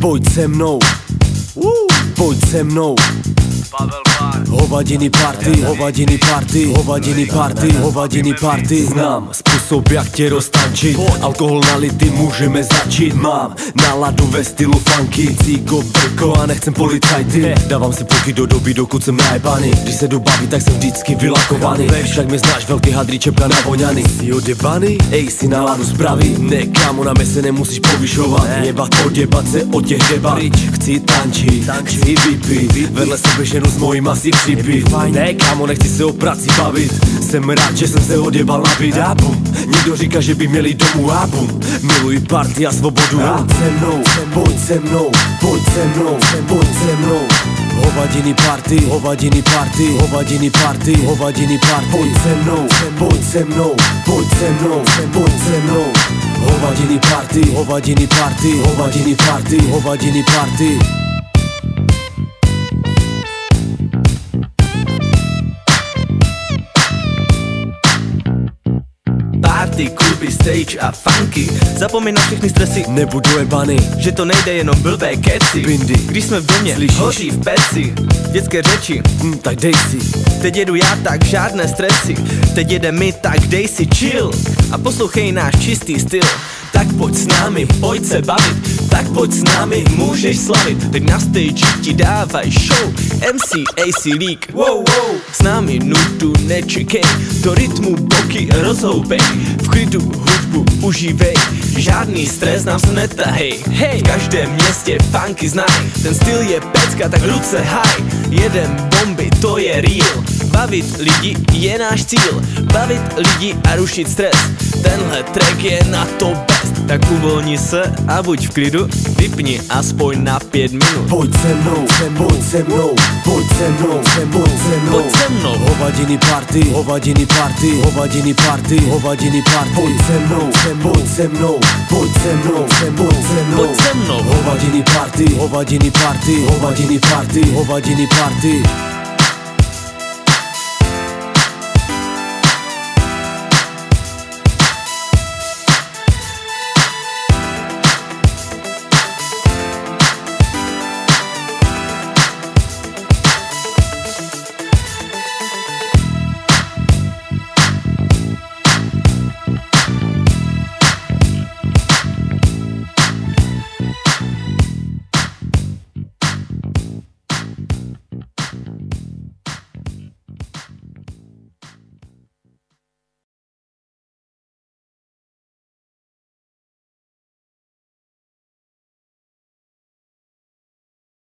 Pojď se mnou, pojď se mnou. Hovadiny party, hovadiny party, hovadiny party, hovadiny party. Znám způsob, jak tě roztančit, alkohol nalitý, můžeme začít. Mám náladu ve stylu funky, cíko, brko a nechcem policajty. Dávám si puky do doby, dokud jsem najebaný. Když se jdu bavit, tak jsem vždycky vylakovaný. Však mě znáš, velký hadrý, čepka navoňaný. Jsi odebaný? Ej, si náladu zpravy. Ne, kámo, na mě se nemusíš povyšovat. Jebat, odjebat se od těch debat. Chci tančit, chci vypít, vedle sebe ženu s mojí masí připít. Ne, kámo, nechci se o práci bavit. Jsem rád, že jsem se odjebal na byt a bum. Někdo říká, že by měli domů a bum. Miluji party a svobodu. Pojď se mnou, pojď se mnou, pojď se mnou, pojď se mnou. Hovadiny party, hovadiny party, hovadiny party, hovadiny party. Pojď se mnou, pojď se mnou, pojď se mnou, pojď se mnou. Hovadiny party, hovadiny party, hovadiny party, hovadiny party. Party, kluby, stage a funky. Zapomeň na všechny stresy, nebudu jebaný, že to nejde jenom blbé keci. Bindy, když jsme v domě, slyšíš? hoří v peci. Dětské řeči, tak dej si. teď jedu já, tak žádné stresy. Teď jede mi, tak dej si chill. A poslouchej náš čistý styl. Tak pojď s námi, pojď se bavit. Tak pojď s námi, můžeš slavit. Teď na stage ti dávaj show. MC AC League, wow, wow. S námi nudu nečekej, do rytmu boky rozhoupej. V klidu hudbu užívej, žádný stres nám se netahej. Hej, v každém městě funky znaj, ten styl je pecka, tak ruce high. Jedem bomby, to je real. Bavit lidi je náš cíl. Bavit lidi a rušit stres. Tenhle track je na to best. Tak uvolni se a buď v klidu. Vypni aspoň na 5 minut. Pojď se mnou, pojď se mnou, pojď se mnou, pojď se mnou. Pojď se mnou. Hovadiny party, hovadiny party, hovadiny party, hovadiny party. Pojď se mnou, pojď se mnou, pojď se mnou, pojď se mnou. Pojď se mnou. Hovadiny party, hovadiny party, hovadiny party, hovadiny party.